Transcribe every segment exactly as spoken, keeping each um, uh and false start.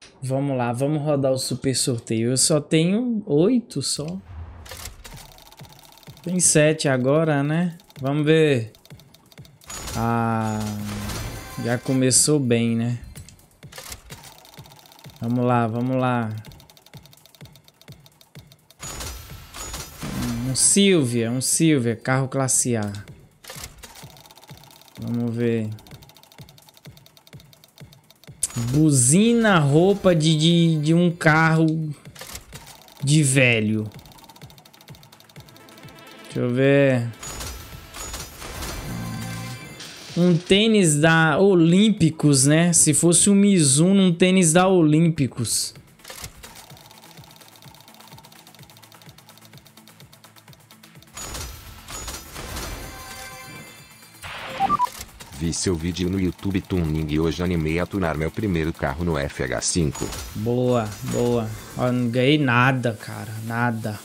Vamos lá, vamos rodar o super sorteio. Eu só tenho oito só. Tem sete agora, né? Vamos ver. Ah, já começou bem, né? Vamos lá, vamos lá. Um Silvia, um Silvia, carro classe A. Vamos ver. Buzina, roupa de, de, de um carro de velho. Deixa eu ver. Um tênis da Olímpicos, né? Se fosse um Mizuno, um tênis da Olímpicos. Vi seu vídeo no YouTube Tuning e hoje animei a tunar meu primeiro carro no F H cinco. Boa, boa. Ó, não ganhei nada, cara. Nada.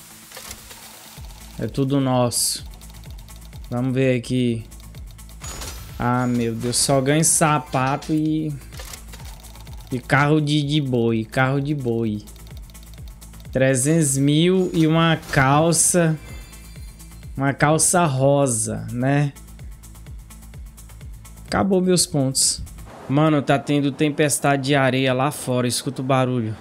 É tudo nosso. Vamos ver aqui. Ah, meu Deus. Só ganho sapato e... E carro de, de boi. Carro de boi. trezentos mil e uma calça. Uma calça rosa, né? Acabou meus pontos. Mano, tá tendo tempestade de areia lá fora. Escuta o barulho.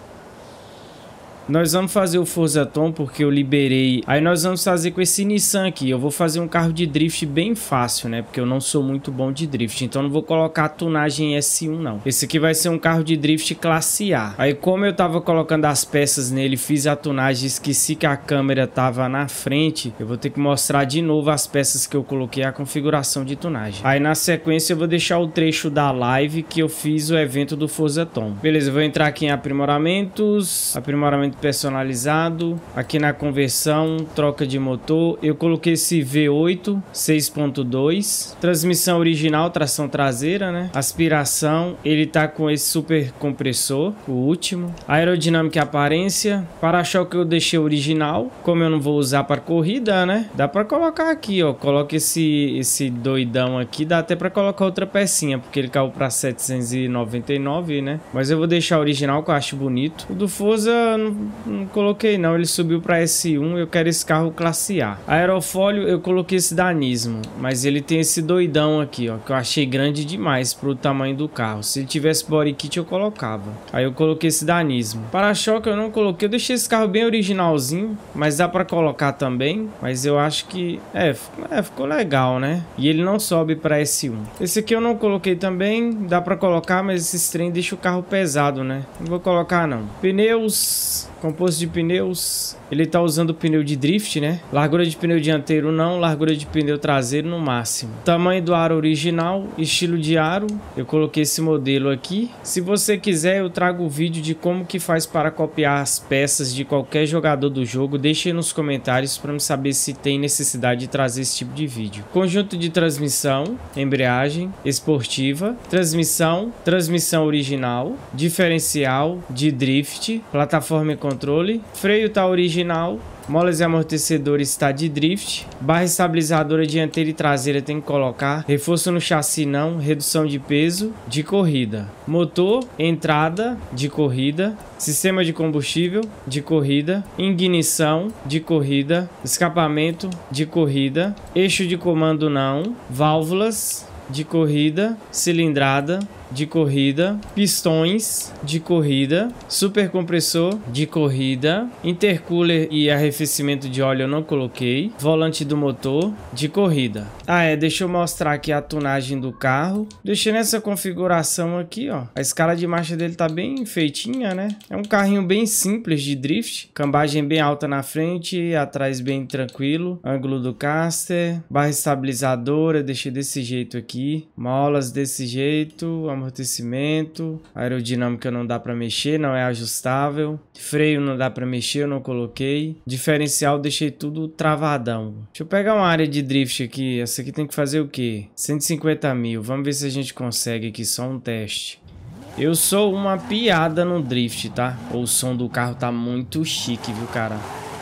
Nós vamos fazer o Forza Tom porque eu liberei. Aí nós vamos fazer com esse Nissan aqui. Eu vou fazer um carro de drift bem fácil, né? Porque eu não sou muito bom de drift. Então não vou colocar a tunagem S um, não. Esse aqui vai ser um carro de drift classe A. Aí como eu tava colocando as peças nele, fiz a tunagem e esqueci que a câmera tava na frente, eu vou ter que mostrar de novo as peças que eu coloquei, a configuração de tunagem. Aí na sequência eu vou deixar o trecho da live que eu fiz o evento do Forza Tom. Beleza, eu vou entrar aqui em aprimoramentos. Aprimoramento personalizado, aqui na conversão, troca de motor, eu coloquei esse V oito seis ponto dois, transmissão original, tração traseira, né? Aspiração, ele tá com esse super compressor, o último, aerodinâmica e aparência, para-choque eu deixei original, como eu não vou usar para corrida, né? Dá para colocar aqui, ó, coloca esse esse doidão aqui, dá até para colocar outra pecinha, porque ele caiu para setecentos e noventa e nove, né? Mas eu vou deixar original que eu acho bonito. O do Forza não Não coloquei não, ele subiu para S um, eu quero esse carro classe A. Aerofólio eu coloquei esse da Nismo, mas ele tem esse doidão aqui, ó, que eu achei grande demais pro tamanho do carro. Se ele tivesse body kit eu colocava. Aí eu coloquei esse da Nismo. Para-choque eu não coloquei, eu deixei esse carro bem originalzinho, mas dá para colocar também. Mas eu acho que, é, é, ficou legal, né? E ele não sobe para S um. Esse aqui eu não coloquei também, dá para colocar, mas esse trem deixa o carro pesado, né? Não vou colocar não. Pneus... Composto de pneus, ele tá usando pneu de drift, né? Largura de pneu dianteiro não, largura de pneu traseiro no máximo. Tamanho do aro original, estilo de aro, eu coloquei esse modelo aqui. Se você quiser, eu trago o vídeo de como que faz para copiar as peças de qualquer jogador do jogo. Deixe aí nos comentários para me saber se tem necessidade de trazer esse tipo de vídeo. Conjunto de transmissão, embreagem, esportiva, transmissão, transmissão original, diferencial, de drift, plataforma e controle, freio tá original, molas e amortecedores está de drift, barra estabilizadora dianteira e traseira tem que colocar, reforço no chassi não, redução de peso, de corrida, motor, entrada, de corrida, sistema de combustível, de corrida, ignição, de corrida, escapamento, de corrida, eixo de comando não, válvulas, de corrida, cilindrada, de corrida, pistões de corrida, super compressor de corrida, intercooler e arrefecimento de óleo eu não coloquei, volante do motor de corrida. Ah é, deixa eu mostrar aqui a tunagem do carro. Deixei nessa configuração aqui, ó. A escala de marcha dele tá bem feitinha, né? É um carrinho bem simples de drift, cambagem bem alta na frente, atrás bem tranquilo, ângulo do caster, barra estabilizadora, deixei desse jeito aqui, molas desse jeito, amortecimento, aerodinâmica não dá para mexer, não é ajustável, freio não dá para mexer, eu não coloquei, diferencial deixei tudo travadão. Deixa eu pegar uma área de drift aqui, essa aqui tem que fazer o quê? cento e cinquenta mil, vamos ver se a gente consegue aqui, só um teste. Eu sou uma piada no drift, tá? O som do carro tá muito chique, viu, cara?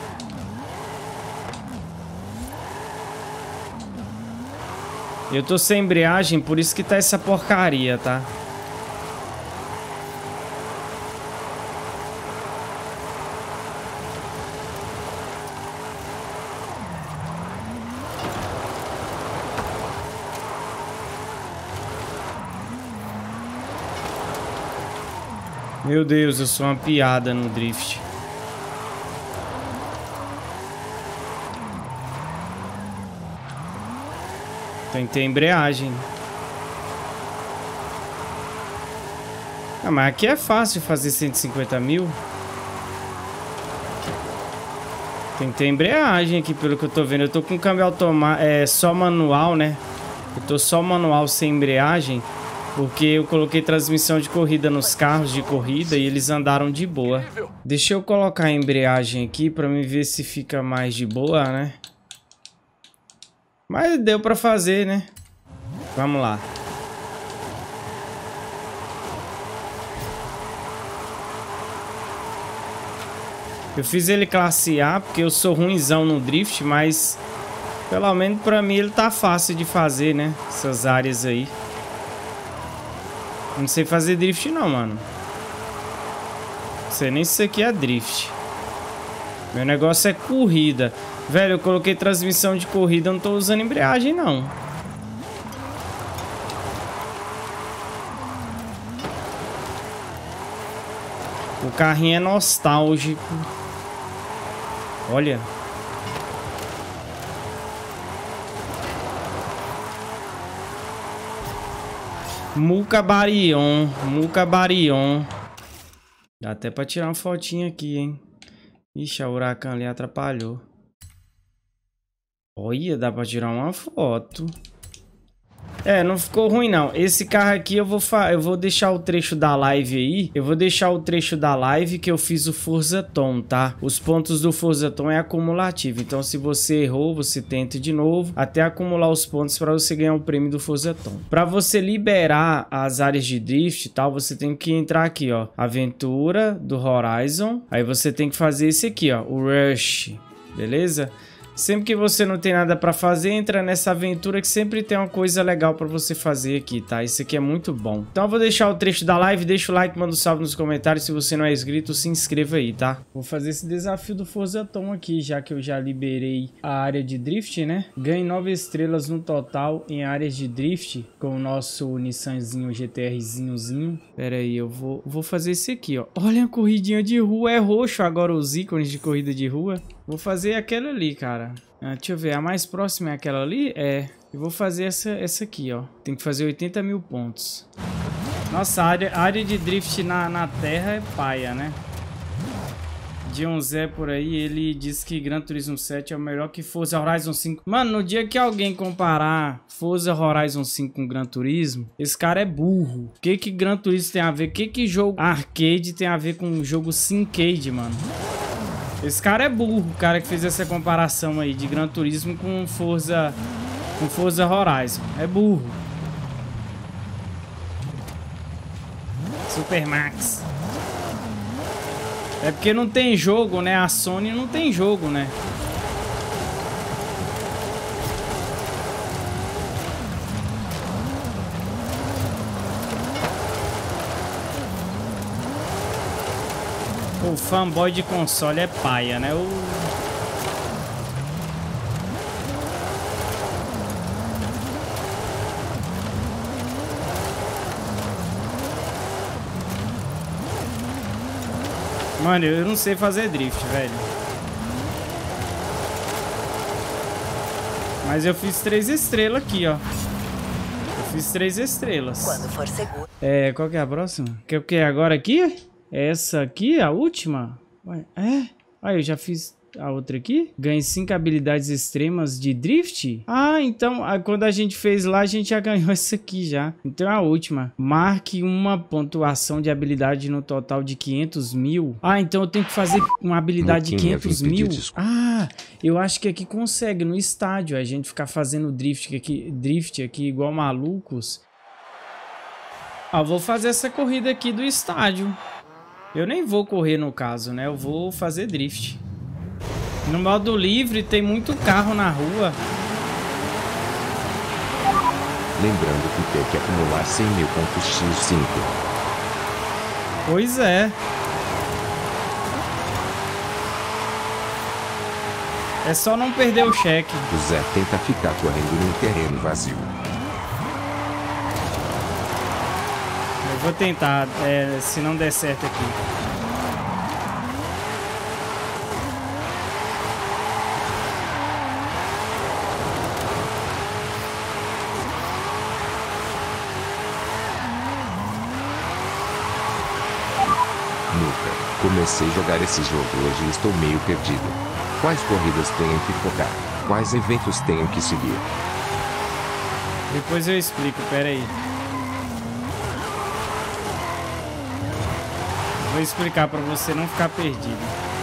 Eu tô sem embreagem, por isso que tá essa porcaria, tá? Meu Deus, eu sou uma piada no drift. Tem que ter embreagem. Ah, mas aqui é fácil fazer cento e cinquenta mil. Tem que ter embreagem aqui, pelo que eu tô vendo. Eu tô com câmbio automático, é só manual, né? Eu tô só manual sem embreagem, porque eu coloquei transmissão de corrida nos carros de corrida e eles andaram de boa. Deixa eu colocar a embreagem aqui pra me ver se fica mais de boa, né? Mas deu pra fazer, né? Vamos lá. Eu fiz ele classe A porque eu sou ruinzão no drift, mas pelo menos pra mim ele tá fácil de fazer, né? Essas áreas aí. Não sei fazer drift não, mano. Não sei nem se isso aqui é drift. Meu negócio é corrida. Velho, eu coloquei transmissão de corrida, eu não tô usando embreagem não. O carrinho é nostálgico. Olha. Mucabarion, Mucabarion. Dá até pra tirar uma fotinha aqui, hein? Ixi, a Huracan ali atrapalhou. Olha, dá pra tirar uma foto. É, não ficou ruim não. Esse carro aqui eu vou, fa eu vou deixar o trecho da live aí. Eu vou deixar o trecho da live que eu fiz o Forza Tom, tá? Os pontos do Forza Tom é acumulativo. Então se você errou, você tenta de novo até acumular os pontos para você ganhar o prêmio do Forza Tom. Para você liberar as áreas de drift e tal, você tem que entrar aqui, ó. Aventura do Horizon. Aí você tem que fazer esse aqui, ó. O Rush. Beleza? Sempre que você não tem nada pra fazer, entra nessa aventura que sempre tem uma coisa legal pra você fazer aqui, tá? Isso aqui é muito bom. Então eu vou deixar o trecho da live, deixa o like, manda um salve nos comentários. Se você não é inscrito, se inscreva aí, tá? Vou fazer esse desafio do Forza Tom aqui, já que eu já liberei a área de drift, né? Ganhe nove estrelas no total em áreas de drift com o nosso Nissanzinho GTRzinhozinho. Pera aí, eu vou, vou fazer esse aqui, ó. Olha a corridinha de rua, é roxo agora os ícones de corrida de rua. Vou fazer aquela ali, cara. Ah, deixa eu ver, a mais próxima é aquela ali? É. Eu vou fazer essa, essa aqui, ó. Tem que fazer oitenta mil pontos. Nossa, a área, a área de drift na, na terra é paia, né? Dion Zé por aí, ele diz que Gran Turismo sete é o melhor que Forza Horizon cinco. Mano, no dia que alguém comparar Forza Horizon cinco com Gran Turismo, esse cara é burro. O que que Gran Turismo tem a ver? O que que jogo arcade tem a ver com jogo Syncade, mano? Esse cara é burro, o cara que fez essa comparação aí de Gran Turismo com Forza, com Forza Horizon. É burro. Super Max. É porque não tem jogo, né? A Sony não tem jogo, né? O fanboy de console é paia, né? O... Mano, eu não sei fazer drift, velho. Mas eu fiz três estrelas aqui, ó. Eu fiz três estrelas. Quando for seguro. É, qual que é a próxima? Que o que é agora aqui? Essa aqui, a última? Ué, é? Ah, eu já fiz a outra aqui. Ganhei cinco habilidades extremas de drift. Ah, então quando a gente fez lá, a gente já ganhou essa aqui já. Então é a última. Marque uma pontuação de habilidade no total de quinhentos mil. Ah, então eu tenho que fazer uma habilidade de quinhentos mil. Ah, eu acho que aqui consegue no estádio. A gente ficar fazendo drift aqui, drift aqui igual malucos. Ah, eu vou fazer essa corrida aqui do estádio. Eu nem vou correr no caso, né? Eu vou fazer drift. No modo livre tem muito carro na rua. Lembrando que tem que acumular cem mil pontos X cinco. Pois é. É só não perder o cheque. O Zé tenta ficar correndo num terreno vazio. Eu vou tentar, é, se não der certo aqui. Nunca comecei a jogar esse jogo hoje e estou meio perdido. Quais corridas tenho que focar? Quais eventos tenho que seguir? Depois eu explico, pera aí. Vou explicar pra você não ficar perdido.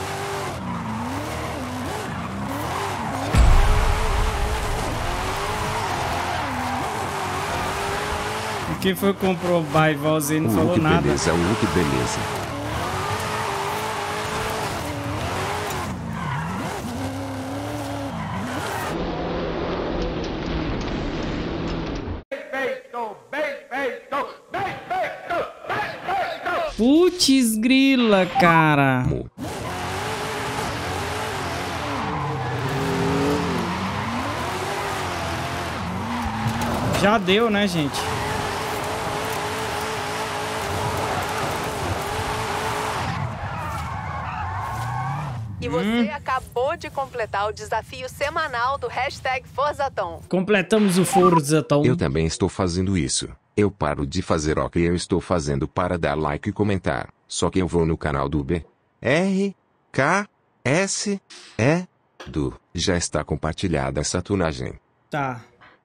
E quem foi que comprou o Baivoz e não o falou look nada. Beleza, o look beleza. Putz grila, cara. Mu. Já deu, né, gente? E você hum. acabou de completar o desafio semanal do hashtag Forzaton. Completamos o Forzaton. Eu também estou fazendo isso. Eu paro de fazer o que eu estou fazendo para dar like e comentar. Só que eu vou no canal do B R K S E do. Já está compartilhada essa tunagem. Tá.